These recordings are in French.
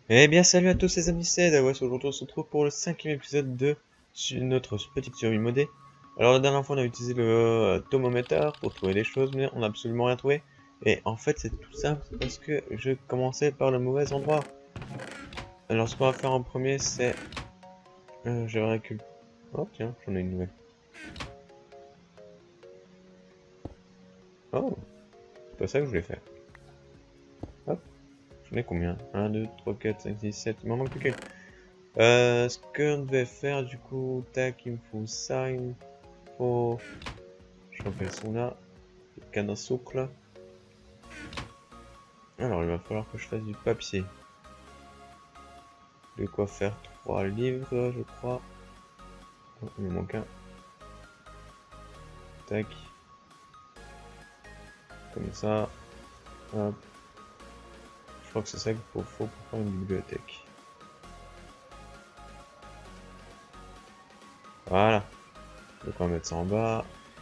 Eh bien, salut à tous les amis, c'est Dawas. Aujourd'hui, on se retrouve pour le 5e épisode de notre petite survie modée. Alors, la dernière fois, on a utilisé le thermomètre pour trouver des choses, mais on n'a absolument rien trouvé. Et en fait, c'est tout simple parce que je commençais par le mauvais endroit. Alors, ce qu'on va faire en premier, c'est. Je récupère. Oh, tiens, j'en ai une nouvelle. Oh, c'est pas ça que je voulais faire. Hop, j'en ai combien? 1, 2, 3, 4, 5, 6, 7. Il m'en manque plus qu'une. Ce qu'on devait faire, du coup, tac, il me faut ça, il me faut. Je crois qu'elles sont là. Canne à sucre là. Alors il va falloir que je fasse du papier. De quoi faire 3 livres, je crois. Oh, il me manque un. Tac. Comme ça. Hop. Je crois que c'est ça qu'il faut pour faire une bibliothèque. Voilà. Donc on va mettre ça en bas.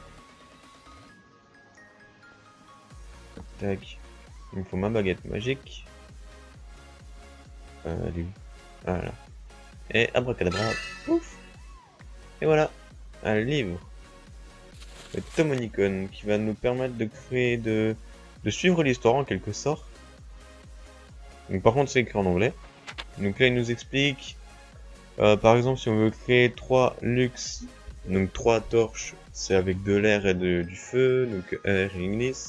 Tac. Il me faut ma baguette magique. Elle est où? Voilà. Et abracadabra. Ouf. Et voilà. Un livre. Le Tomonicon qui va nous permettre de créer de suivre l'histoire en quelque sorte. Donc par contre c'est écrit en anglais. Donc là il nous explique par exemple si on veut créer 3 lux, donc 3 torches, c'est avec de l'air et du feu, donc air et ignis.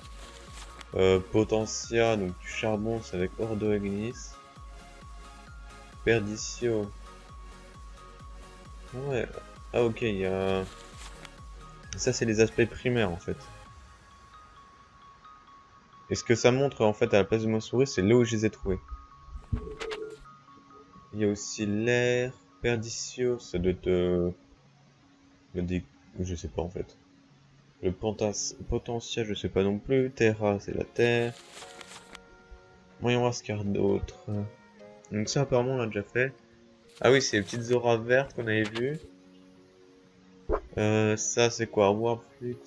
Potentia, donc du charbon, c'est avec ordo et ignis. Perdicio. Ouais. Ah ok, il y a... Ça c'est les aspects primaires en fait. Et ce que ça montre en fait à la place de ma souris, c'est là où je les ai trouvés. Il y a aussi l'air, Perdicio, ça doit être... je sais pas en fait. Le potentiel, je sais pas non plus. Terra, c'est la terre. Voyons voir ce qu'il y a d'autre. Donc ça, apparemment, on l'a déjà fait. Ah oui, c'est les petites auras vertes qu'on avait vues. Ça, c'est quoi? Warflux.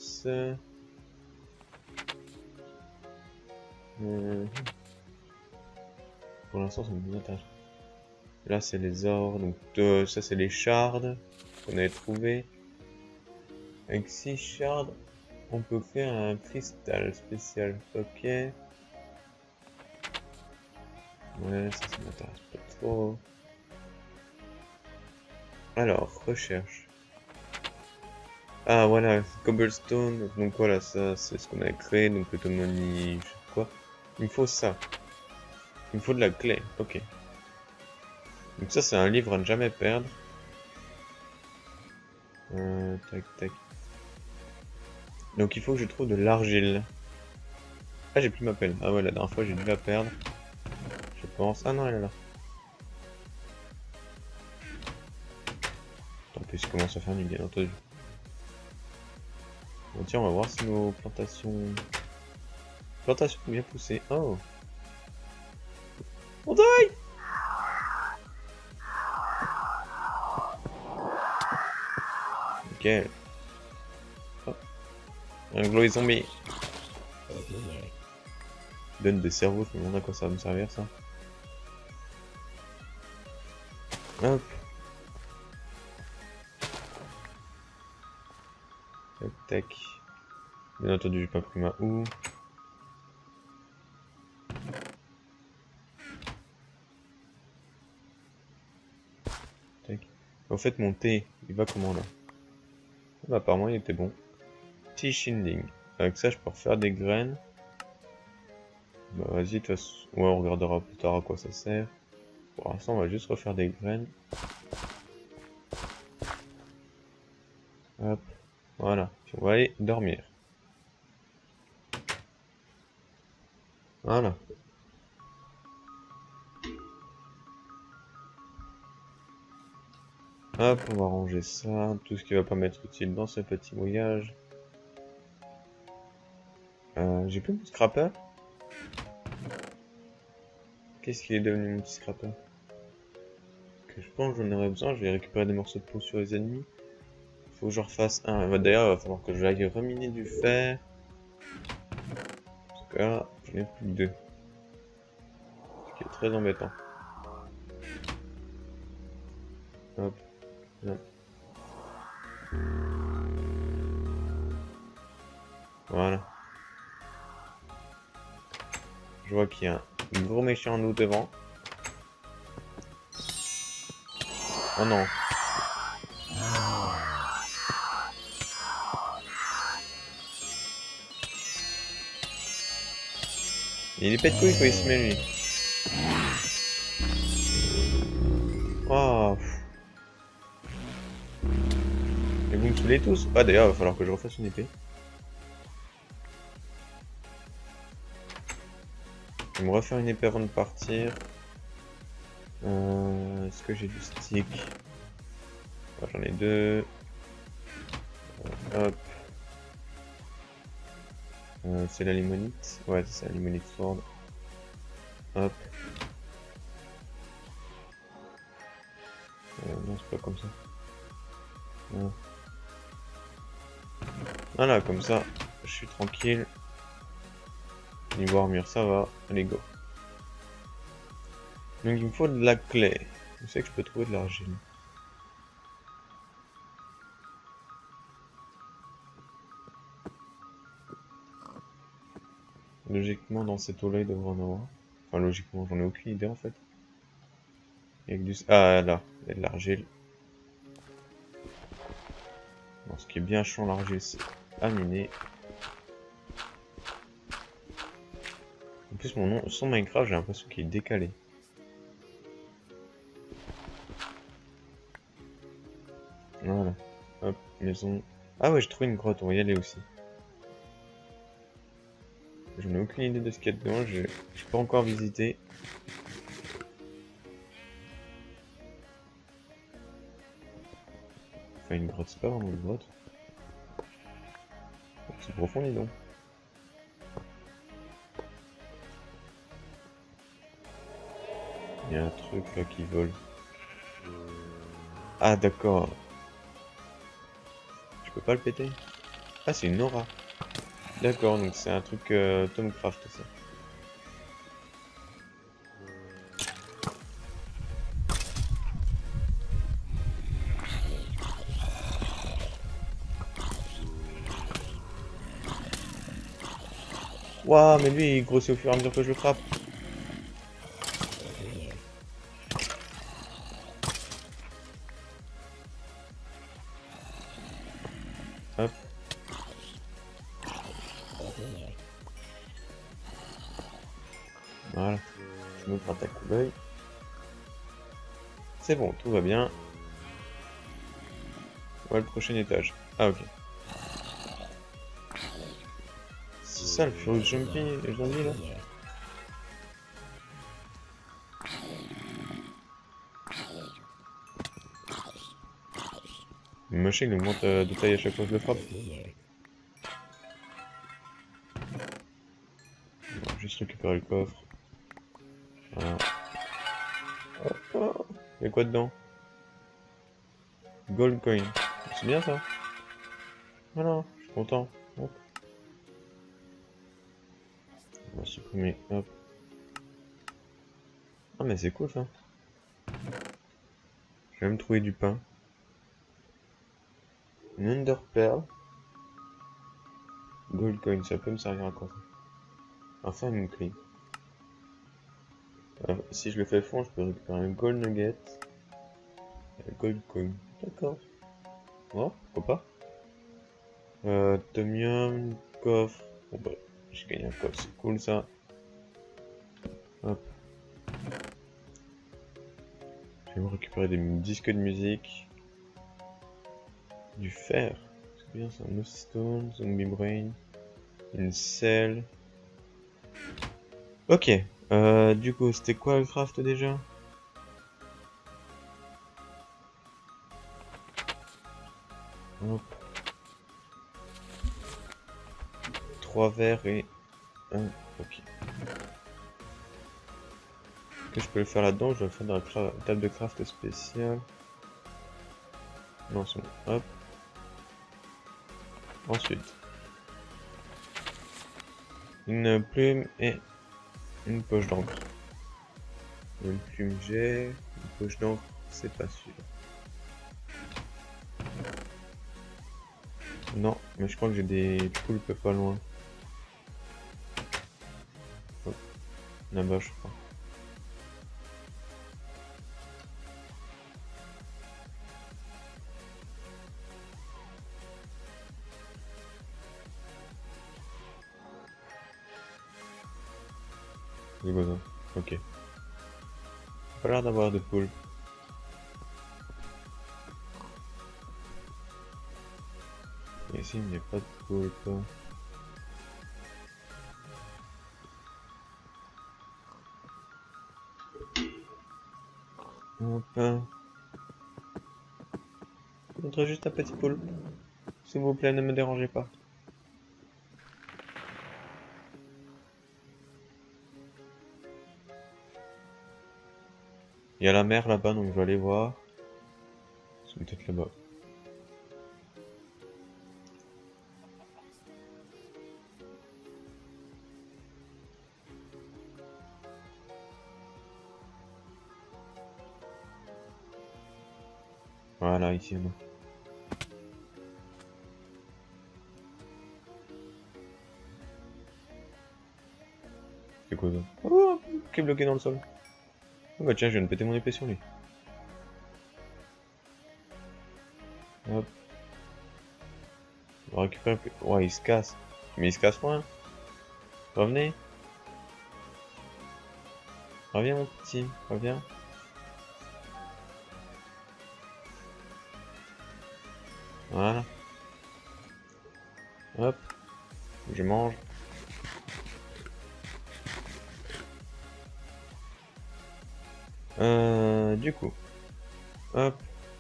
Pour l'instant, ça me bien intéresse. Là, c'est les ors. Donc ça, c'est les shards qu'on avait trouvé. Avec 6 shards, on peut faire un cristal spécial. Ok. Ouais, ça m'intéresse pas trop. Alors, recherche. Ah voilà, cobblestone, donc voilà, ça c'est ce qu'on a créé, donc le tomoni, je sais quoi. Il me faut ça. Il me faut de la clé, ok. Donc ça c'est un livre à ne jamais perdre. Tac tac. Donc il faut que je trouve de l'argile. Ah j'ai plus ma pelle. Ah ouais, la dernière fois j'ai dû la perdre. Je pense. Ah non, elle est là. Tant pis, je commence à faire nuit, bien entendu. Bon tiens, on va voir si nos plantations... Plantations ont bien poussé. Oh. On die. Ok. Oh. Un glow zombie. Donne des cerveaux, je me demande à quoi ça va me servir ça. Hop. Tac tac. Bien entendu, j'ai pas pris ma houe. Tac. Au fait, mon thé, il va comment là? Bah, apparemment, il était bon. Tea Shinding. Avec ça, je peux refaire des graines. Bah, vas-y, de toute façon. Ouais, on regardera plus tard à quoi ça sert. Pour l'instant, on va juste refaire des graines. Hop. Voilà. Puis on va aller dormir. Voilà. Hop, on va ranger ça. Tout ce qui va pas m'être utile dans ce petit voyage. J'ai plus mon scrapper. Qu'est-ce qu'il est devenu mon petit scrapper? Que je pense que j'en aurais besoin. Je vais récupérer des morceaux de peau sur les ennemis. Faut que je refasse un. D'ailleurs, il va falloir que j'aille reminer du fer. Parce que là, j'en ai plus que 2. Ce qui est très embêtant. Hop. Hop. Voilà. Je vois qu'il y a un gros méchant loup devant. Oh non. Il est pète couille quand il se met lui. Oh. Et vous me saoulez tous. Ah d'ailleurs, il va falloir que je refasse une épée. Je vais me refaire une épée avant de partir. Est-ce que j'ai du stick? J'en ai deux. Hop. C'est la limonite. Ouais, c'est la limonite sword. Hop. Non, c'est pas comme ça. Non. Voilà, comme ça, je suis tranquille. Niveau armure, ça va. Allez, go. Donc, il me faut de la clé. Je sais que je peux trouver de l'argile. Logiquement, dans cette eau-là, il devrait en avoir. Enfin, logiquement, j'en ai aucune idée en fait. Avec du... Ah là, il y a de l'argile. Bon, ce qui est bien chiant, l'argile, c'est à miner. En plus, mon nom, son Minecraft, j'ai l'impression qu'il est décalé. Voilà. Hop, maison. Ah ouais, j'ai trouvé une grotte, on va y aller aussi. J'en ai aucune idée de ce qu'il y a dedans, j'ai pas encore visité. Enfin, une grotte, c'est pas vraiment une grotte. C'est profond, dis donc. Il y a un truc là qui vole. Ah d'accord. Je peux pas le péter? Ah, c'est une aura. D'accord, donc c'est un truc Tomcraft ça. Waouh, mais lui il grossit au fur et à mesure que je le frappe. Hop. Voilà. Je me gratte à coup d'œil. C'est bon, tout va bien. Ouais, le prochain étage. Ah, ok. C'est ça le Furious Jumpy, les zombies là? Le machin il augmente de taille à chaque fois que je le frappe. On va juste récupérer le coffre. Voilà. Oh, il y a quoi dedans? Gold coin. C'est bien ça. Voilà, je suis content. Hop. On va supprimer. Hop. Ah mais c'est cool ça. Je vais même trouver du pain. Une Under Pearl. Gold coin, ça peut me servir à quoi ça? Enfin une clé. Si je le fais fond, je peux récupérer un gold nugget. Un gold coin. D'accord. Oh, pourquoi pas? Tomium, coffre. Bon bah, j'ai gagné un coffre, c'est cool ça. Hop. Je vais me récupérer des disques de musique. Du fer. C'est bien ça. No stone, zombie brain. Une selle. Ok. Du coup, c'était quoi le craft déjà? Hop. 3 verres et 1. Ok. Que je peux le faire là-dedans? Je vais le faire dans la table de craft spéciale. Non, c'est bon. Hop. Ensuite. Une plume et une poche d'encre. Une plume j'ai, une poche d'encre, c'est pas sûr. Non, mais je crois que j'ai des poulpes pas loin. Oh, là-bas, je crois. C'est quoi ça? Ok. Pas l'air d'avoir de poulpes. Ici, il n'y a pas de poulpes. Hop. Je voudrais juste un petit poulpe. S'il vous plaît, ne me dérangez pas. Il y a la mer là-bas, donc je vais aller voir. C'est peut-être là-bas. Voilà, ici on a. C'est quoi ça? Oh, qui est bloqué dans le sol. Oh bah tiens, je viens de péter mon épée sur lui. Hop. On va récupérer un peu. Ouais, il se casse. Mais il se casse moins. Revenez. Reviens mon petit. Reviens. Voilà. Hop. Je mange. Du coup. Hop.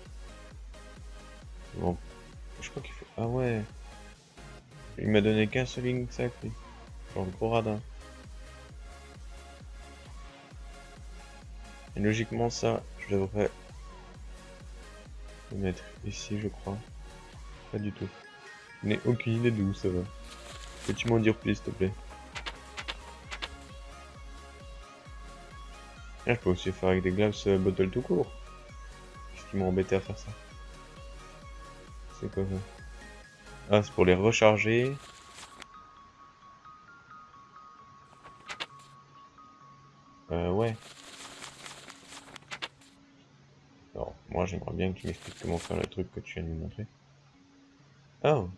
Bon. Je crois qu'il faut... Ah ouais. Il m'a donné qu'un seul ligne sac, lui. Genre le gros radin. Et logiquement, ça, je devrais le mettre ici, je crois. Pas du tout. Je n'ai aucune idée d'où ça va. Peux-tu m'en dire plus, s'il te plaît? Ah, je peux aussi faire avec des gloves bottle tout court. Qu'est-ce qui m'a embêté à faire ça? C'est quoi ça? Ah, c'est pour les recharger. Ouais. Alors, moi, j'aimerais bien que tu m'expliques comment faire le truc que tu viens de me montrer. Oh.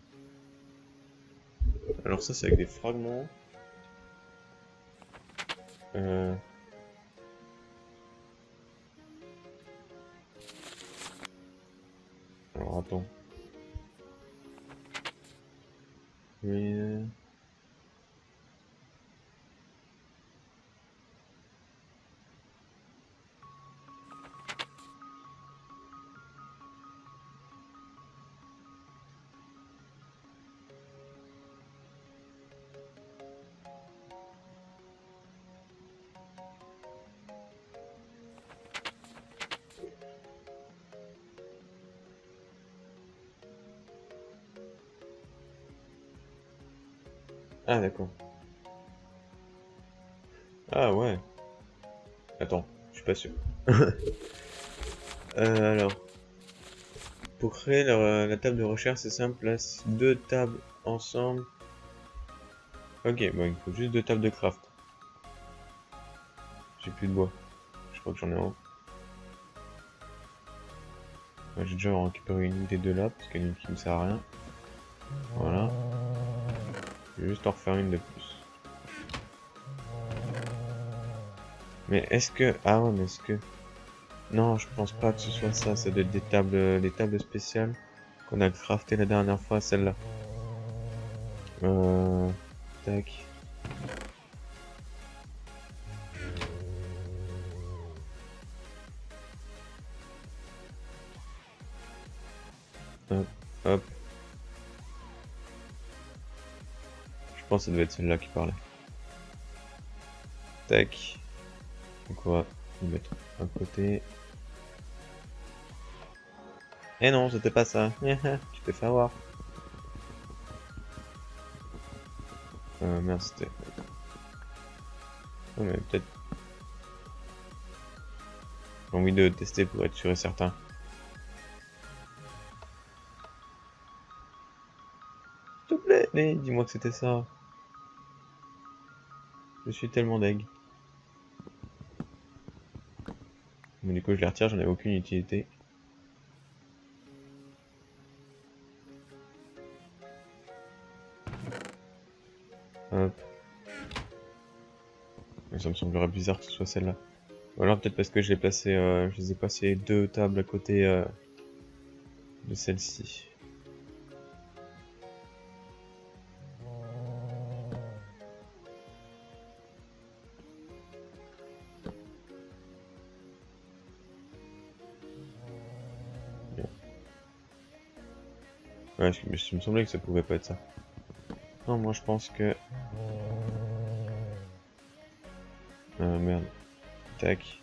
Alors ça, c'est avec des fragments. Euh... Alors, attends. Oui. Ah, d'accord. Ah, ouais. Attends, je suis pas sûr. Alors, pour créer la table de recherche, c'est simple. Place deux tables ensemble. Ok, bon, il faut juste deux tables de craft. J'ai plus de bois. Je crois que j'en ai un. J'ai déjà récupéré une des deux là, parce qu'il y en a une qui me sert à rien. Voilà. Je vais juste en refaire une de plus. Mais est-ce que... Ah ouais, mais est-ce que... Non, je pense pas que ce soit ça. Ça doit être des tables spéciales qu'on a craftées la dernière fois, celle-là. Tac. Hop, hop. Je pense que ça devait être celle-là qui parlait. Tac. Donc on va le mettre à côté. Eh non, c'était pas ça. Tu t'es fait avoir. Merde, c'était... Oh, mais peut-être... J'ai envie de tester pour être sûr et certain. Mais dis-moi que c'était ça. Je suis tellement deg. Mais du coup, je les retire, j'en ai aucune utilité. Hop. Mais ça me semblerait bizarre que ce soit celle-là. Ou alors peut-être parce que je les ai passé 2 tables à côté de celle-ci. Ouais, il me semblait que ça pouvait pas être ça. Non, moi je pense que... merde. Tac.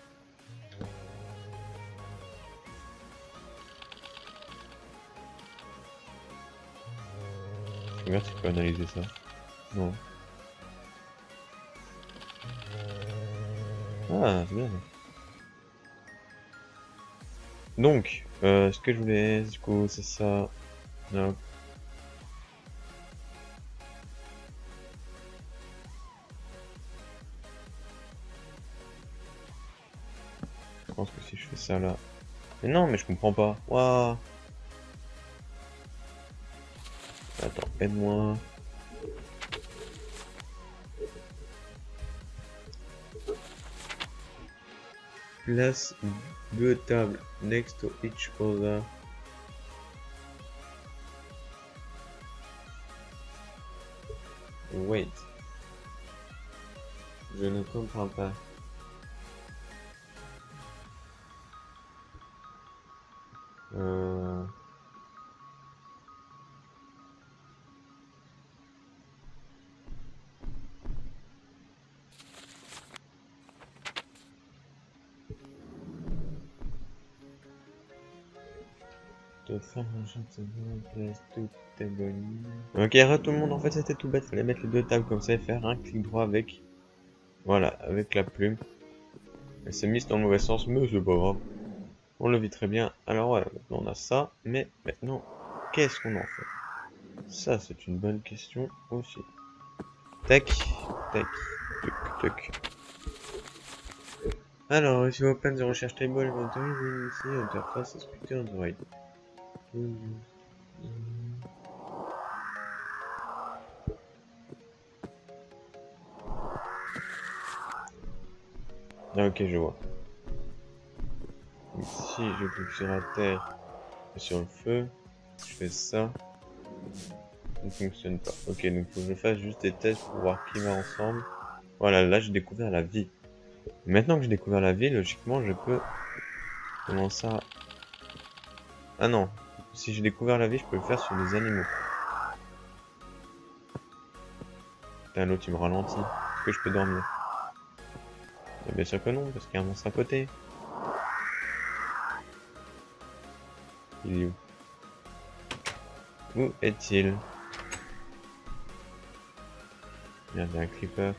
Regarde si tu peux analyser ça. Non. Ah, c'est bien. Donc, ce que je voulais, du coup, c'est ça. Non. Je pense que si je fais ça là... Mais non, mais je comprends pas. Waouh. Attends, aide-moi. Place 2 tables next to each other. Wait. Je ne comprends pas. Euh... De faire un chantier, place tout table. Ok, arrête tout le monde, en fait c'était tout bête, fallait mettre les 2 tables comme ça et faire un clic droit avec... Voilà, avec la plume. Elle s'est mise dans le mauvais sens, mais c'est pas grave. On le vit très bien. Alors voilà, maintenant on a ça, mais maintenant, qu'est-ce qu'on en fait? Ça, c'est une bonne question aussi. Tac, tac, tuc, tuc. Alors, if you open the research table, you will see interface inspector on the right. Ah, ok, je vois. Ici, je clique sur la terre et sur le feu. Je fais ça. Ça ne fonctionne pas. Ok, donc faut que je fasse juste des tests pour voir qui va ensemble. Voilà, là j'ai découvert la vie. Maintenant que j'ai découvert la vie, logiquement je peux commencer à... Ah non, si j'ai découvert la vie, je peux le faire sur des animaux. Putain, l'autre il me ralentit. Est-ce que je peux dormir? Et bien sûr que non, parce qu'il y a un monstre à côté. Il est où? Où est-il? Merde, il y a un creeper.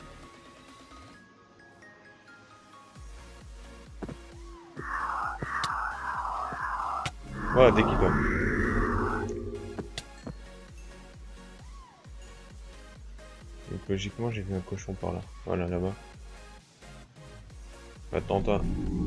Voilà, dès qu'il doit. Donc logiquement, j'ai vu un cochon par là. Voilà, là-bas. Attends, toi.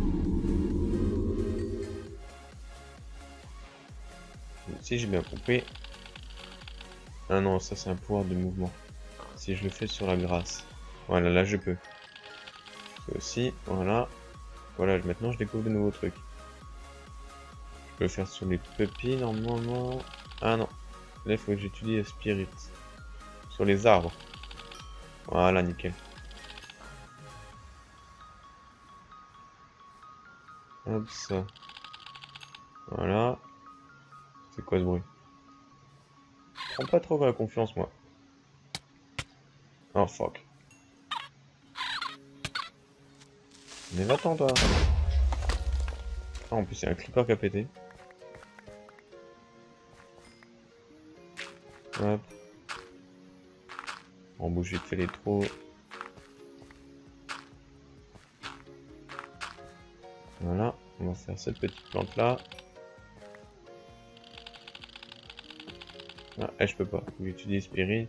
Si j'ai bien compris. Ah non, ça c'est un pouvoir de mouvement. Si je le fais sur la grâce. Voilà, là je peux. Ça aussi, voilà. Voilà, maintenant je découvre de nouveaux trucs. Je peux le faire sur les pupilles normalement. Ah non. Là il faut que j'utilise Spirit. Sur les arbres. Voilà, nickel. Hop, ça. Voilà. C'est quoi ce bruit? Je prends pas trop la confiance, moi. Oh, fuck. Mais va-t'en, toi. Ah, en plus, il y a un creeper qui a pété. Hop. On bouge vite fait les trous. Voilà. On va faire cette petite plante là. Ah, je peux pas. J'utilise Spirit.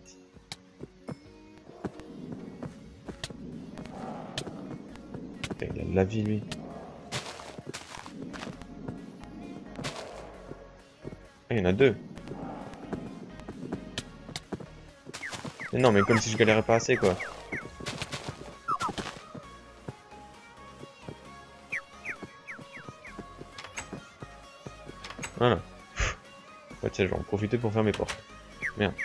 Il a de la vie, lui. Ah, il y en a deux. Mais non, mais comme si je galérais pas assez, quoi. Voilà. Bah tiens, je vais en profiter pour faire mes portes. Merde.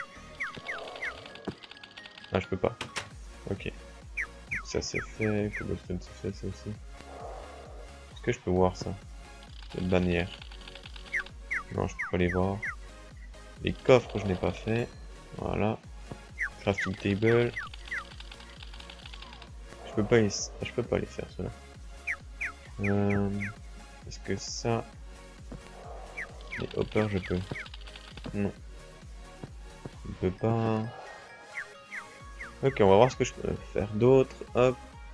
Ah, je peux pas. Ok. Ça c'est fait, Cobblestone c'est fait, ça aussi. Est-ce que je peux voir ça? Cette bannière. Non, je peux pas les voir. Les coffres, je n'ai pas fait. Voilà. Crafting table. Je peux pas les faire, ceux-là. Est-ce que ça... Les hoppers, je peux. Non. Je peux pas... Ok, on va voir ce que je peux faire d'autre. Hop.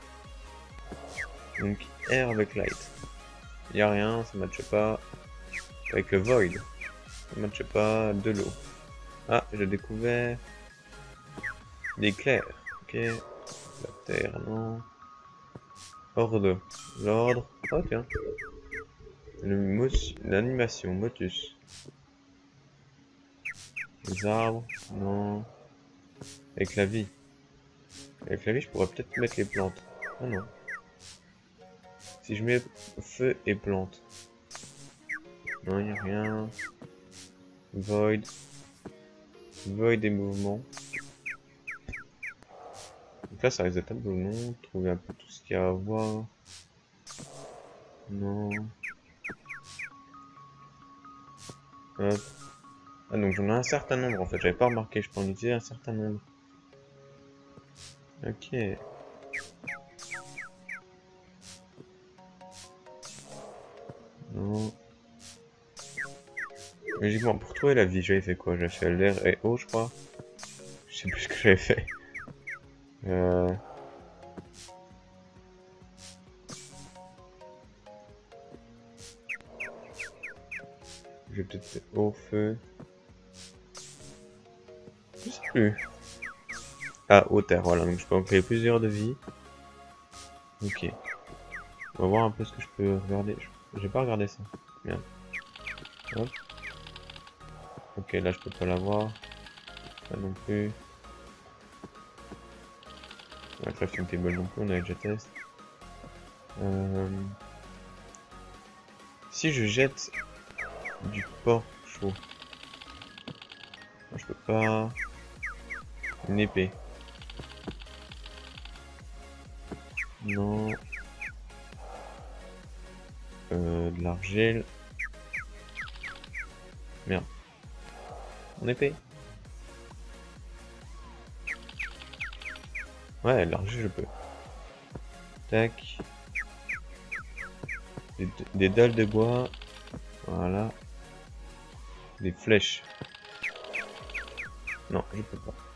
Donc, air avec light. Y a rien, ça matche pas. Avec le void. Ça matche pas. De l'eau. Ah, j'ai découvert... L'éclair. Ok. La terre, non. Ordre. L'ordre. Oh, tiens. L'animation. Motus. Les arbres. Non. Avec la vie. Avec la vie, je pourrais peut-être mettre les plantes. Ah non. Si je mets feu et plantes. Non, il n'y a rien. Void. Void et mouvement. Donc là, ça risque d'être un peu long. Trouver un peu tout ce qu'il y a à voir. Non. Hop. Ah, donc j'en ai un certain nombre en fait. J'avais pas remarqué. Je peux en utiliser un certain nombre. Ok. Non. Logiquement, pour trouver la vie, j'avais fait quoi? J'avais fait l'air et eau, je crois. Je sais plus ce que j'avais fait. J'ai peut-être fait eau, feu. Je sais plus. Ah, eau, terre, voilà. Donc je peux en créer plusieurs de vie. Ok. On va voir un peu ce que je peux regarder. J'ai pas regardé ça. Merde. Hop. Ok, là je peux pas l'avoir. Là non plus. La crafting table non plus, on a déjà testé. Si je jette du porc chaud, je peux pas. Une épée. Non. De l'argile. Merde. Mon épée. Ouais, l'argile je peux. Tac. Des dalles de bois. Voilà. Des flèches. Non, je peux pas.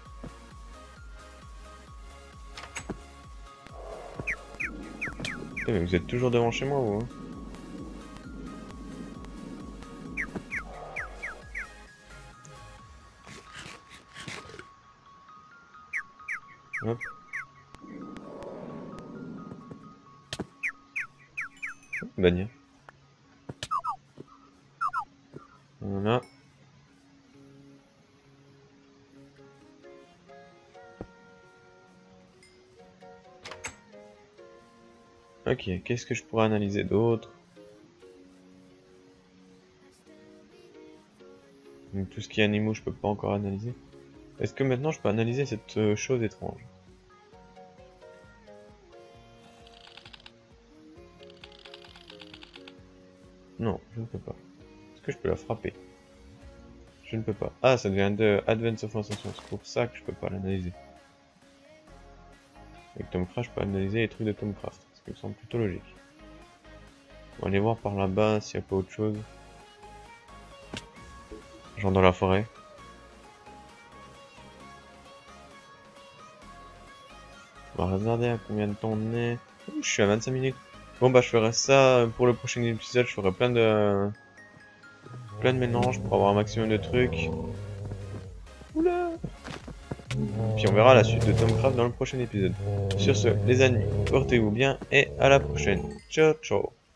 Eh, mais vous êtes toujours devant chez moi, vous, hein? Hop. Bannière. Voilà. Ok, qu'est-ce que je pourrais analyser d'autre? Donc tout ce qui est animaux, je peux pas encore analyser. Est-ce que maintenant je peux analyser cette chose étrange? Non, je ne peux pas. Est-ce que je peux la frapper? Je ne peux pas. Ah, ça devient de Advance of Sensation. C'est pour ça que je peux pas l'analyser. Avec Tomcraft, je peux analyser les trucs de Tomcraft. Ce qui me semble plutôt logique. On va aller voir par là-bas s'il n'y a pas autre chose. Genre dans la forêt. On va regarder à combien de temps on est. Ouh, je suis à 25 minutes. Bon bah je ferai ça pour le prochain épisode. Je ferai plein de mélanges pour avoir un maximum de trucs. Puis on verra la suite de Tomcraft dans le prochain épisode. Sur ce, les amis, portez-vous bien et à la prochaine. Ciao ciao.